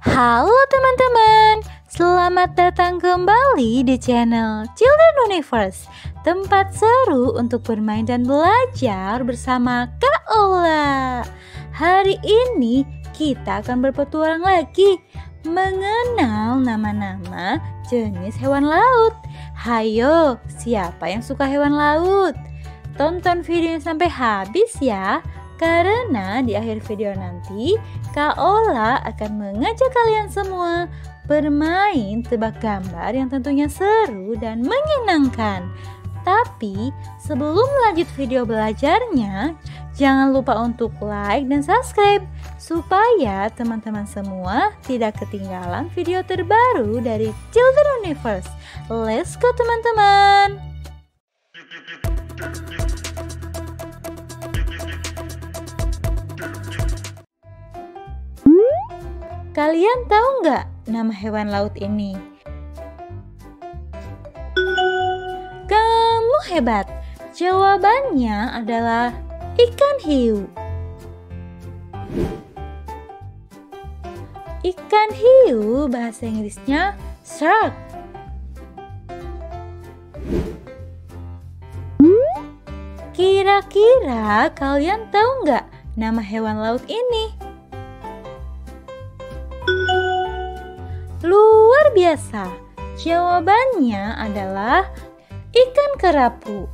Halo teman-teman, selamat datang kembali di channel Children Universe, tempat seru untuk bermain dan belajar bersama Kak Ola. Hari ini kita akan berpetualang lagi mengenal nama-nama jenis hewan laut. Hayo, siapa yang suka hewan laut? Tonton videonya sampai habis ya, karena di akhir video nanti Kak Ola akan mengajak kalian semua bermain tebak gambar yang tentunya seru dan menyenangkan. Tapi sebelum lanjut video belajarnya, jangan lupa untuk like dan subscribe supaya teman-teman semua tidak ketinggalan video terbaru dari Children Universe. Let's go teman-teman! Kalian tahu nggak nama hewan laut ini? Kamu hebat! Jawabannya adalah ikan hiu. Ikan hiu bahasa Inggrisnya shark. Kira-kira kalian tahu nggak nama hewan laut ini? Luar biasa, jawabannya adalah ikan kerapu.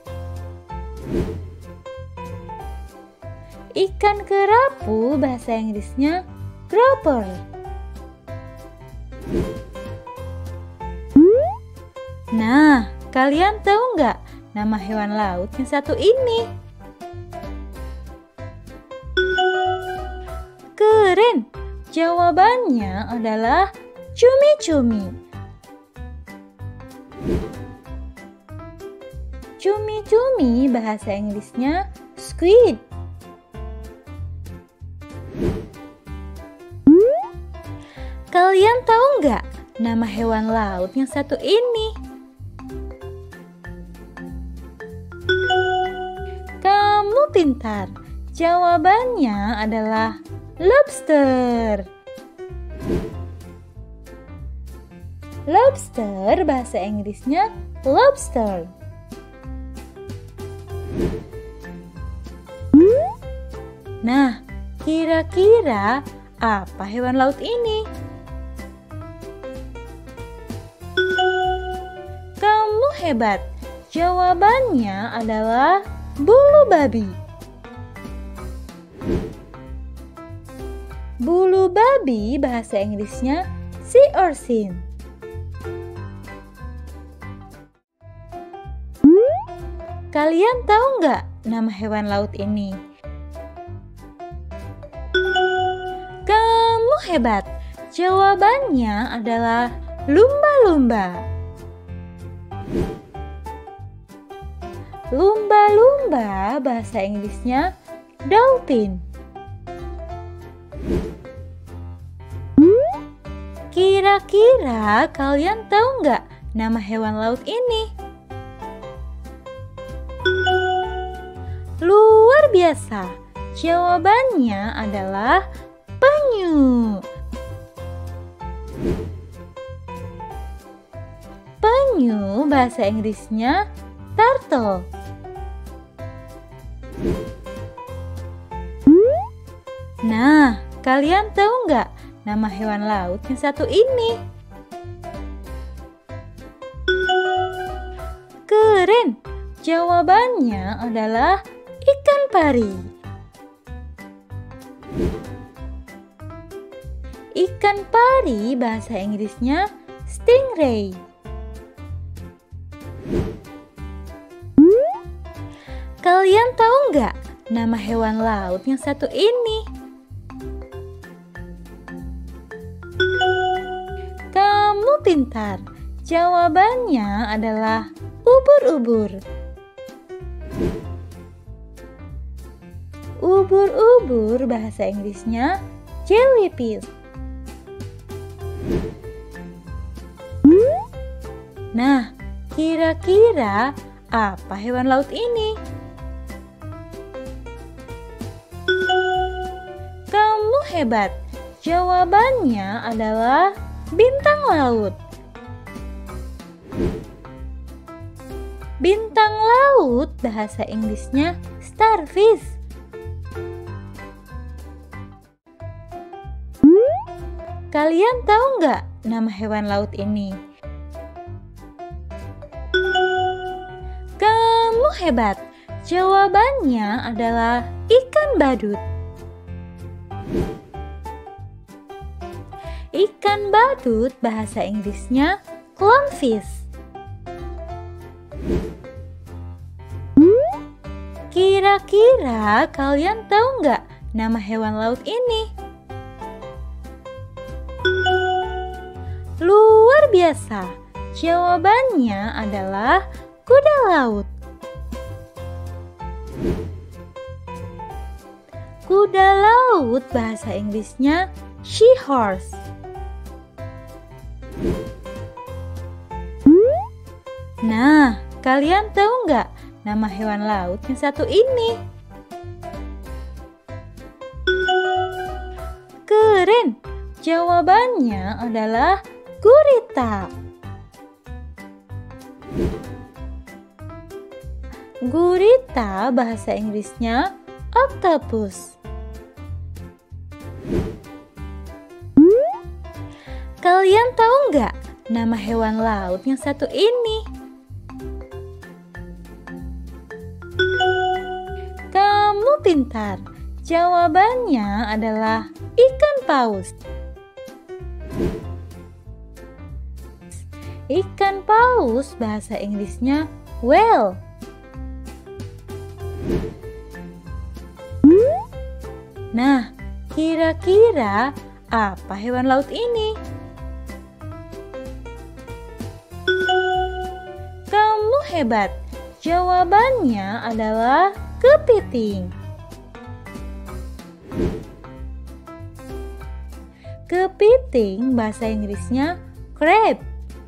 Ikan kerapu bahasa Inggrisnya grouper. Nah, kalian tahu nggak nama hewan laut yang satu ini? Keren, jawabannya adalah cumi-cumi. Cumi-cumi bahasa Inggrisnya squid. Kalian tahu nggak nama hewan laut yang satu ini? Kamu pintar. Jawabannya adalah lobster. Lobster bahasa Inggrisnya lobster. Nah, kira-kira apa hewan laut ini? Kamu hebat. Jawabannya adalah bulu babi. Bulu babi bahasa Inggrisnya sea urchin. Kalian tahu nggak nama hewan laut ini? Kamu hebat. Jawabannya adalah lumba-lumba. Lumba-lumba bahasa Inggrisnya dolphin. Kira-kira kalian tahu nggak nama hewan laut ini? Luar biasa, jawabannya adalah penyu. Penyu bahasa Inggrisnya turtle. Nah, kalian tahu nggak nama hewan laut yang satu ini? Keren, jawabannya adalah ikan pari. Ikan pari bahasa Inggrisnya stingray. Kalian tahu nggak nama hewan laut yang satu ini? Kamu pintar. Jawabannya adalah ubur-ubur. Ubur-ubur bahasa Inggrisnya jellyfish. Nah, kira-kira apa hewan laut ini? Kamu hebat. Jawabannya adalah bintang laut. Bintang laut bahasa Inggrisnya starfish. Kalian tahu nggak nama hewan laut ini? Kamu hebat. Jawabannya adalah ikan badut. Ikan badut bahasa Inggrisnya clownfish. Kira-kira kalian tahu nggak nama hewan laut ini? Luar biasa. Jawabannya adalah kuda laut. Kuda laut bahasa Inggrisnya seahorse. Nah, kalian tahu nggak nama hewan laut yang satu ini? Keren! Jawabannya adalah gurita. Gurita bahasa Inggrisnya octopus. Kalian tahu nggak nama hewan laut yang satu ini? Kamu pintar. Jawabannya adalah ikan paus. Ikan paus bahasa Inggrisnya whale. Nah, kira-kira apa hewan laut ini? Kamu hebat. Jawabannya adalah kepiting. Kepiting bahasa Inggrisnya crab.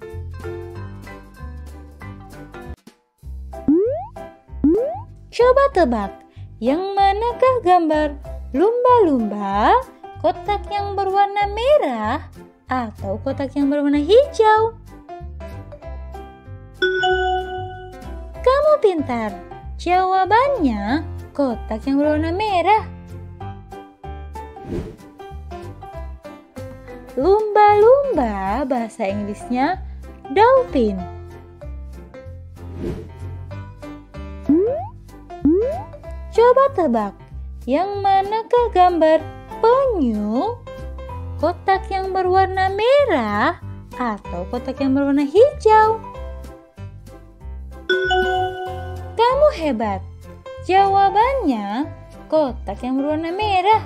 Coba tebak, yang manakah gambar lumba-lumba, kotak yang berwarna merah, atau kotak yang berwarna hijau? Kamu pintar. Jawabannya kotak yang berwarna merah. Lumba-lumba bahasa Inggrisnya dolphin. Coba tebak, yang manakah gambar penyu, kotak yang berwarna merah, atau kotak yang berwarna hijau? Kamu hebat. Jawabannya kotak yang berwarna merah.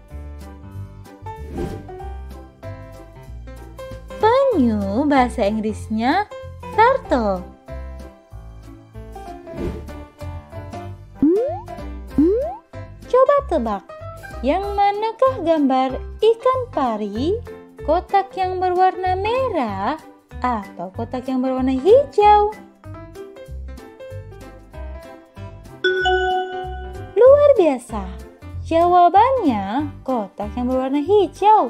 Penyu bahasa Inggrisnya turtle. Coba tebak, yang manakah gambar ikan pari, kotak yang berwarna merah, atau kotak yang berwarna hijau? Luar biasa. Jawabannya kotak yang berwarna hijau.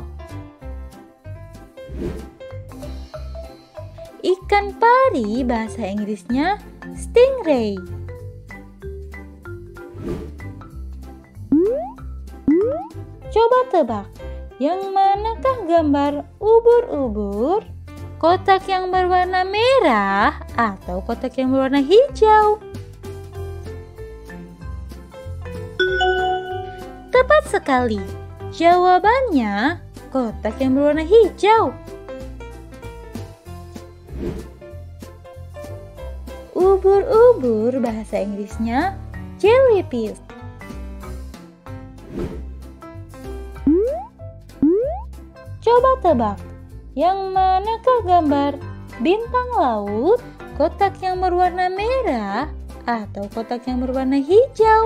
Ikan pari bahasa Inggrisnya stingray. Coba tebak, yang manakah gambar ubur-ubur, kotak yang berwarna merah, atau kotak yang berwarna hijau? Tepat sekali. Jawabannya kotak yang berwarna hijau. Ubur-ubur bahasa Inggrisnya jellyfish. Coba tebak, yang manakah gambar bintang laut, kotak yang berwarna merah, atau kotak yang berwarna hijau?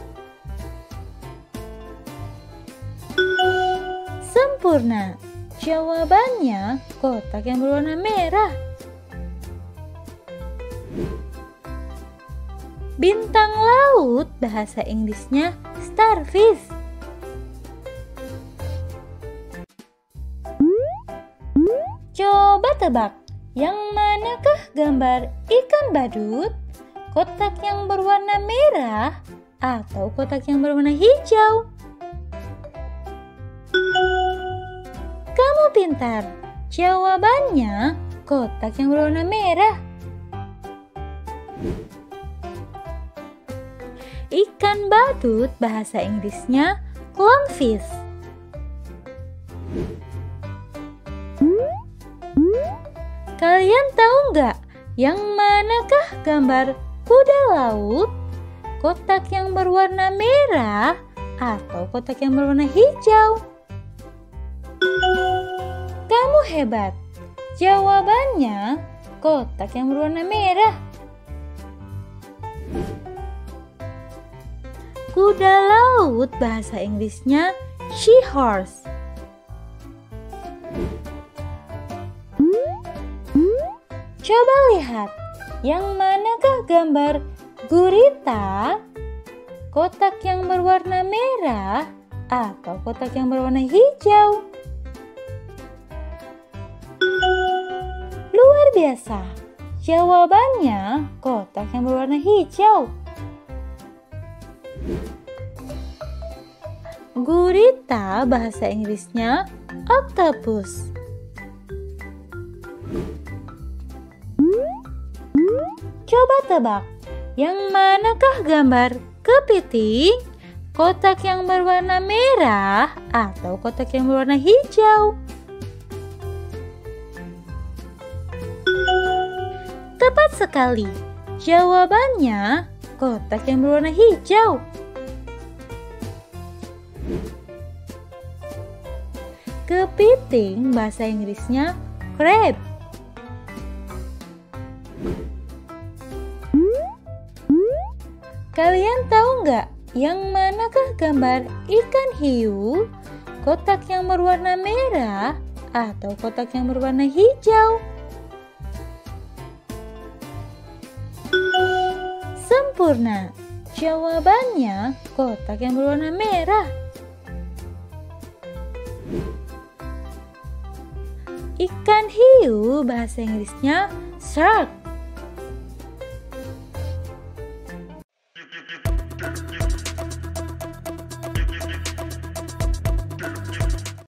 Sempurna. Jawabannya kotak yang berwarna merah. Bintang laut bahasa Inggrisnya starfish. tebak, yang manakah gambar ikan badut? Kotak yang berwarna merah atau kotak yang berwarna hijau? Kamu pintar. Jawabannya kotak yang berwarna merah. Ikan badut bahasa Inggrisnya clownfish. Kalian tahu nggak yang manakah gambar kuda laut? Kotak yang berwarna merah atau kotak yang berwarna hijau? Kamu hebat. Jawabannya kotak yang berwarna merah. Kuda laut bahasa Inggrisnya seahorse. Coba lihat, yang manakah gambar gurita? Kotak yang berwarna merah atau kotak yang berwarna hijau? Luar biasa. Jawabannya kotak yang berwarna hijau. Gurita bahasa Inggrisnya octopus. Coba tebak, yang manakah gambar kepiting? Kotak yang berwarna merah atau kotak yang berwarna hijau? Tepat sekali. Jawabannya kotak yang berwarna hijau. Kepiting bahasa Inggrisnya crab. Kalian tahu nggak yang manakah gambar ikan hiu? Kotak yang berwarna merah atau kotak yang berwarna hijau? Sempurna. Jawabannya kotak yang berwarna merah. Ikan hiu bahasa Inggrisnya shark.